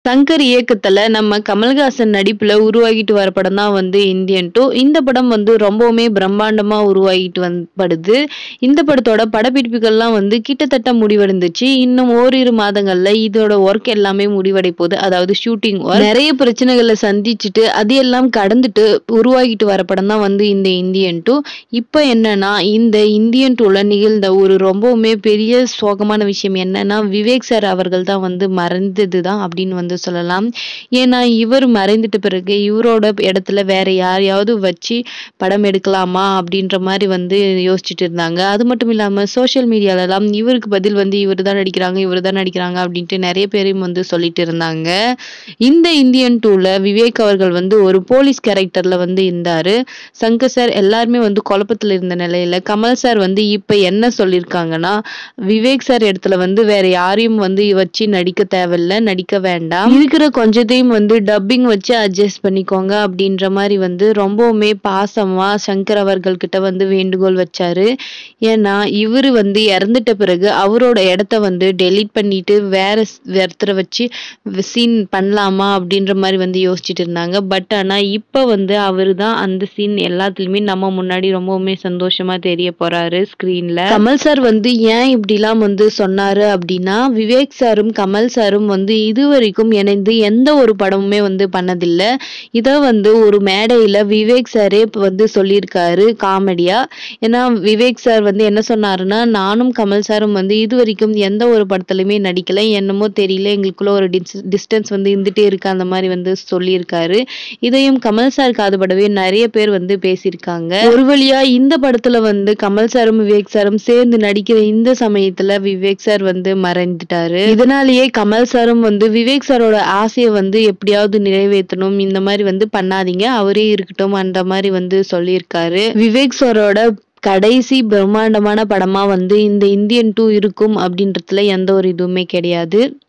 சங்கர் இயக்கத்துல நம்ம கமல்ஹாசன் நடிப்புல உருவாகிட்டு வர படம் தான் வந்து இந்தியன் 2. இந்த படம் வந்து ரொம்பவுமே பிரம்மாண்டமா உருவாகிட்டு படுது. இந்த படத்தோட படப்பிடிப்புகள்லாம் வந்து கிட்டத்தட்ட முடிவடைந்துச்சு. இன்னும் ஓரிரு மாதங்கள்ல இதோட ஒர்க் எல்லாமே முடிவடை போகுது. அதாவது ஷூட்டிங் ஒர்க். நிறைய பிரச்சனைகளை சந்திச்சுட்டு அதையெல்லாம் கடந்துட்டு உருவாகிட்டு வர படம் தான் வந்து இந்த இந்தியன் 2. இப்ப என்னன்னா இந்த இந்தியன் 2ல நிகழ்ந்த ஒரு ரொம்பவுமே பெரிய சோகமான விஷயம் என்னன்னா விவேக் சார் அவர்கள் தான் வந்து மறைந்தது தான் அப்படின்னு வந்து சொல்லலாம். ஏன்னா இவர் மறைந்துட்ட பிறகு இவரோட இடத்துல வேற யாரையாவது வச்சு படம் எடுக்கலாமா அப்படின்ற மாதிரி வந்து யோசிச்சுட்டு இருந்தாங்க. அது மட்டும் இல்லாம சோசியல் மீடியால எல்லாம் இவருக்கு பதில் வந்து இவர் தான் நடிக்கிறாங்க அப்படின்ட்டு நிறைய பேரையும் வந்து சொல்லிட்டு இருந்தாங்க. இந்த இந்தியன் 2ல விவேக் அவர்கள் வந்து ஒரு போலீஸ் கேரக்டர்ல வந்து இருந்தாரு. சங்கர் சார் எல்லாருமே வந்து குழப்பத்துல இருந்த நிலையில கமல் சார் வந்து இப்ப என்ன சொல்லியிருக்காங்கன்னா, விவேக் சார் இடத்துல வந்து வேற யாரையும் வந்து வச்சு நடிக்க தேவையில்ல, நடிக்க வேண்டாம், இருக்கிற கொஞ்சத்தையும் வந்து டப்பிங் வச்சு அட்ஜஸ்ட் பண்ணிக்கோங்க அப்படின்ற மாதிரி வந்து ரொம்பவுமே பாசமா சங்கர் அவர்கள் கிட்ட வந்து வேண்டுகோள் வச்சாரு. ஏன்னா இவரு வந்து இறந்துட்ட பிறகு அவரோட இடத்த வந்து டெலீட் பண்ணிட்டு வேற ஒருத்தரை வச்சு சீன் பண்ணலாமா அப்படின்ற மாதிரி வந்து யோசிச்சுட்டு இருந்தாங்க. பட் ஆனா இப்ப வந்து அவரு தான் அந்த சீன் எல்லாத்துலயுமே நம்ம முன்னாடி ரொம்பவுமே சந்தோஷமா தெரிய போறாரு ஸ்கிரீன்ல. கமல் சார் வந்து ஏன் இப்படிலாம் வந்து சொன்னாரு அப்படின்னா, விவேக் சாரும் கமல் சாரும் வந்து இதுவரைக்கும் இணைந்து எந்த ஒரு படமுமே வந்து பண்ணதில்ல. இத வந்து ஒரு மேடையில விவேக் சாரே வந்து சொல்லியிருக்காரு காமெடியா. ஏன்னா விவேக் சார் வந்து என்ன சொன்னாருன்னா, நானும் கமல் சாரும் வந்து இதுவரைக்கும் எந்த ஒரு படத்துலயுமே நடிக்கல, என்னமோ தெரியல, எங்களுக்குள்ள ஒரு டிஸ்டன்ஸ் வந்து இருந்துட்டே இருக்கு அந்த மாதிரி வந்து சொல்லியிருக்காரு. இதையும் கமல் சார் காதுபடவே நிறைய பேர் வந்து பேசியிருக்காங்க. ஒரு வழியா இந்த படத்துல வந்து கமல் சாரும் விவேக் சாரும் சேர்ந்து நடிக்கிற இந்த சமயத்துல விவேக் சார் வந்து மறைந்துட்டாரு. இதனாலேயே கமல் சாரும் வந்து விவேக் சாரோட ஆசையை வந்து எப்படியாவது நிறைவேற்றணும், இந்த மாதிரி வந்து பண்ணாதீங்க, அவரே இருக்கட்டும் அந்த மாதிரி வந்து சொல்லியிருக்காரு. விவேக் சாரோட கடைசி பிரம்மாண்டமான படமா வந்து இந்த இந்தியன் 2 இருக்கும் அப்படின்றதுல எந்த ஒரு இதுவுமே கிடையாது.